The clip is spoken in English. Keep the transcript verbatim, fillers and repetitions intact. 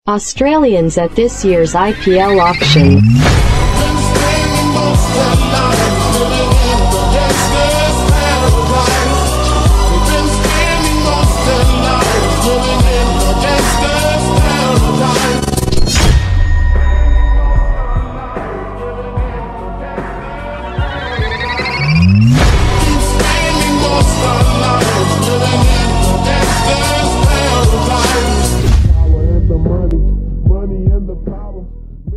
Australians at this year's I P L auction.